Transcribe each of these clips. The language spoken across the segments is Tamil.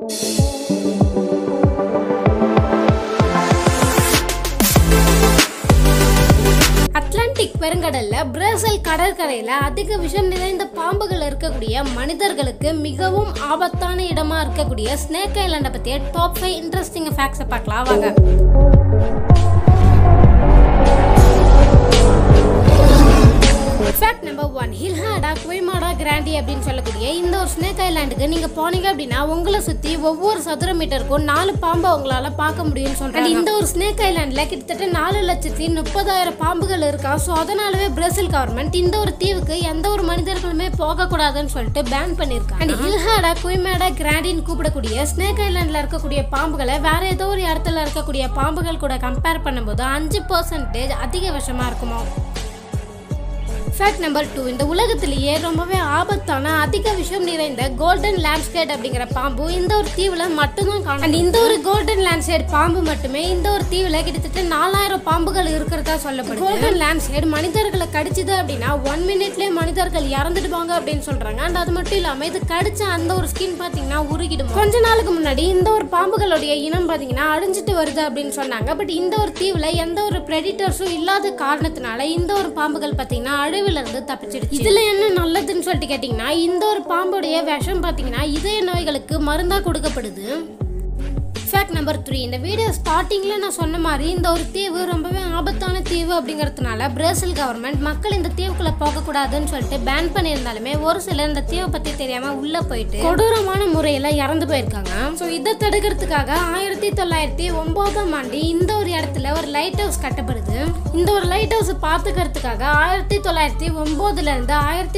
பெருங்கடல்ல பிரேசில் கடற்கரையில அதிக விஷம் நிறைந்த பாம்புகள் இருக்கக்கூடிய மனிதர்களுக்கு மிகவும் ஆபத்தான இடமா இருக்கக்கூடிய ஸ்னேக் ஐலாண்டை பத்திய டாப் 5 இன்ட்ரெஸ்டிங் ஃபேக்ட்ஸை பார்க்கலாம் வாங்க. ஃபேக்ட் நம்பர் 1, இல்ஹாடா குய்மாடா கிராண்டி அப்படின்னு சொல்லக்கூடிய இந்த ஒரு ஸ்னேக் ஐலாண்டுக்கு நீங்க போனீங்க அப்படின்னா உங்களை சுத்தி ஒவ்வொரு சதுர மீட்டருக்கும் 4 பாம்பை உங்களால பார்க்க முடியும்னு சொல்றாங்க. இந்த ஒரு ஸ்னேக் ஐலாண்ட்ல கிட்டத்தட்ட 4,30,000 பாம்புகள் இருக்கா. ஸோ அதனாலவே பிரேசில் கவர்மெண்ட் இந்த ஒரு தீவுக்கு எந்த ஒரு மனிதர்களுமே போக கூடாதுன்னு சொல்லிட்டு பேன் பண்ணிருக்காங்க. இல்ஹாடா குய்மாடா கிராண்டின்னு கூப்பிடக்கூடிய ஸ்னேக் ஐலாண்ட்ல இருக்கக்கூடிய பாம்புகளை வேற ஏதோ ஒரு இடத்துல இருக்கக்கூடிய பாம்புகள் கூட கம்பேர் பண்ணும்போது 5% அதிக விஷமா இருக்குமா. ஃபேக்ட் நம்பர் 2, இந்த உலகத்திலேயே ரொம்பவே ஆபத்தான அதிக விஷம் நிறைந்த கோல்டன் லேண்ட்ஸ்கேட் அப்படிங்கிற பாம்பு இந்த ஒரு தீவுல மட்டும்தான் காணும். இந்த ஒரு கோல்டன் லேண்ட்ஸ்கேட் பாம்பு மட்டுமே இந்த ஒரு தீவுல கிட்டத்தட்ட 4,000 பாம்புகள் இருக்கிறதா சொல்லப்படுது. கோல்டன் லேண்ட்ஸ்கேட் மனிதர்களை கடிச்சது அப்படின்னா 1 மினிட்லயே மனிதர்கள் இறந்துடுவாங்க அப்படின்னு சொல்றாங்க. அண்ட் அது மட்டும் இல்லாம இது கடிச்ச அந்த ஒரு ஸ்கின் பாத்தீங்கன்னா உருகிடும். கொஞ்ச நாளுக்கு முன்னாடி இந்த ஒரு பாம்புகளுடைய இனம் பாத்தீங்கன்னா அழிஞ்சிட்டு வருது அப்படின்னு சொன்னாங்க. பட் இந்த ஒரு தீவுல எந்த ஒரு பிரெடிட்டர்ஸும் இல்லாத காரணத்தினால இந்த ஒரு பாம்புகள் பாத்தீங்கன்னா இருந்து தப்பிச்சிடுச்சு. இதுல என்ன நல்லதுன்னு சொல்லிட்டு கேட்டீங்கன்னா இந்த ஒரு பாம்புடைய விஷம் பாத்தீங்கன்னா இதய நோய்களுக்கு மருந்தா கொடுக்கப்படுது. ஃபேக்ட் நம்பர் 3, இந்த வீடியோ ஸ்டார்டிங்ல நான் சொன்ன மாதிரி இந்த ஒரு தீவு ரொம்பவே ஆபத்தான தீவு அப்படிங்கறதுனால பிரேசில் கவர்மெண்ட் மக்கள் இந்த தீவுக்குள்ள போக கூடாதுன்னு சொல்லிட்டு பேன் பண்ணியிருந்தாலுமே ஒரு சிலர் இந்த தீவை பத்தி தெரியாம உள்ள போயிட்டு கொடூரமான முறையில இறந்து போயிருக்காங்க. ஸோ இதை தடுக்கிறதுக்காக 1909ஆம் ஆண்டு இந்த ஒரு இடத்துல ஒரு லைட் ஹவுஸ் கட்டப்படுது. இந்த ஒரு லைட் ஹவுஸ் பாத்துக்கிறதுக்காக 1909ல இருந்து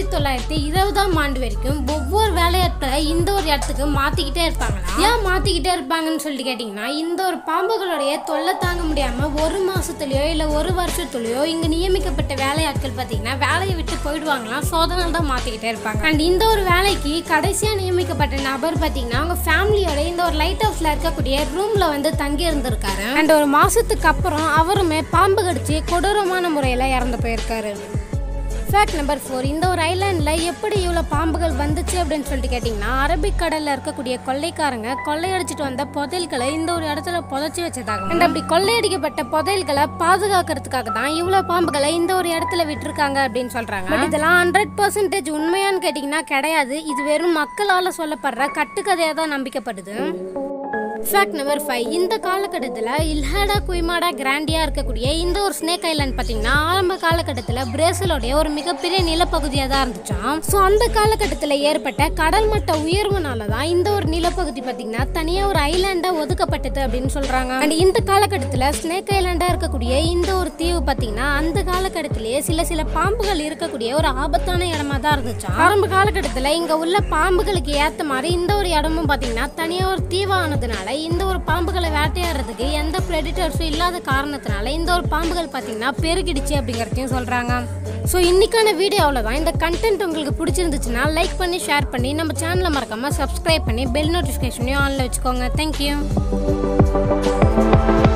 1920ஆம் ஆண்டு வரைக்கும் ஒவ்வொரு வேலையாட்களை இந்த ஒரு இடத்துக்கு மாத்திக்கிட்டே இருப்பாங்க. ஏன் மாத்திக்கிட்டே இருப்பாங்கன்னு சொல்லி கேட்டீங்கன்னா இந்த ஒரு பாம்புகளுடைய தொல்லை தாங்க முடியாம 1 மாசத்துலயோ இல்ல 1 வருஷத்துலயோ இங்க நியமிக்கப்பட்ட வேலையாட்கள் பாத்தீங்கன்னா வேலையை விட்டு போயிடுவாங்களாம். ஸோ அதனால தான் மாத்திக்கிட்டே இருப்பாங்க. அண்ட் இந்த ஒரு வேலைக்கு கடைசியா நியமிக்கப்பட்ட நபர் பாத்தீங்கன்னா அவங்க ஃபேமிலியோட இந்த ஒரு லைட் ஹவுஸ்ல இருக்கக்கூடிய ரூம்ல வந்து தங்கி இருந்திருக்காரு. அண்ட் ஒரு மாசத்துக்கு அப்புறம் அவருமே பாம்பு கடிச்சு கொடூரமான முறையில இறந்து போயிருக்காரு. ஃபேக்ட் நம்பர் 4, இந்த ஒரு ஐலாண்ட்ல எப்படி இவ்வளவு பாம்புகள் வந்துச்சு அப்படின்னு சொல்லிட்டு கேட்டீங்கன்னா அரபிக்கடல்ல இருக்கக்கூடிய கொள்ளைக்காரங்க கொள்ளையடிச்சிட்டு வந்த புதையல்களை இந்த ஒரு இடத்துல புதைச்சி வச்சதாக. அண்ட் அப்படி கொள்ளையடிக்கப்பட்ட புதையல்களை பாதுகாக்கிறதுக்காக தான் இவ்வளவு பாம்புகளை இந்த ஒரு இடத்துல விட்டுருக்காங்க அப்படின்னு சொல்றாங்க. பட் இதெல்லாம் 100% உண்மையான்னு கேட்டீங்கன்னா கிடையாது. இது வெறும் மக்களால சொல்லப்படுற கட்டுக்கதையா தான் நம்பிக்கப்படுது. ஃபேக்ட் நம்பர் 5, இந்த காலகட்டத்தில் இல்ஹாடா குய்மாடா கிராண்டியா இருக்கக்கூடிய இந்த ஒரு ஸ்னேக் ஐலாண்ட் பார்த்தீங்கன்னா ஆரம்ப காலகட்டத்தில் பிரேசிலோடைய ஒரு மிகப்பெரிய நிலப்பகுதியாக தான் இருந்துச்சாம். ஸோ அந்த காலகட்டத்தில் ஏற்பட்ட கடல் மட்ட உயர்வுனால தான் இந்த ஒரு நிலப்பகுதி பார்த்தீங்கன்னா தனியாக ஒரு ஐலாண்டாக ஒதுக்கப்பட்டது அப்படின்னு சொல்றாங்க. அண்ட் இந்த காலகட்டத்தில் ஸ்னேக் ஐலாண்டாக இருக்கக்கூடிய இந்த ஒரு தீவு பார்த்தீங்கன்னா அந்த காலகட்டத்திலேயே சில பாம்புகள் இருக்கக்கூடிய ஒரு ஆபத்தான இடமா தான் இருந்துச்சாம். ஆரம்ப காலகட்டத்தில் இங்கே உள்ள பாம்புகளுக்கு ஏற்ற மாதிரி இந்த ஒரு இடமும் பார்த்தீங்கன்னா தனியாக ஒரு தீவானதுனால இந்த ஒரு பாம்புகளை வேட்டையாடுறதுக்கு எந்த பிரெடிட்டர்ஸும் இல்லாத காரணத்தினால இந்த ஒரு பாம்புகள் பார்த்தீங்கன்னா பெருகிடுச்சு அப்படிங்கிறதையும் சொல்றாங்க. ஸோ இன்னைக்கான வீடியோ அவ்வளோதான். இந்த கண்டென்ட் உங்களுக்கு பிடிச்சிருந்துச்சுன்னா லைக் பண்ணி ஷேர் பண்ணி நம்ம சேனலை மறக்காம சப்ஸ்கிரைப் பண்ணி பெல் நோட்டிஃபிகேஷனையும் ஆன்ல வச்சுக்கோங்க. தேங்க்யூ.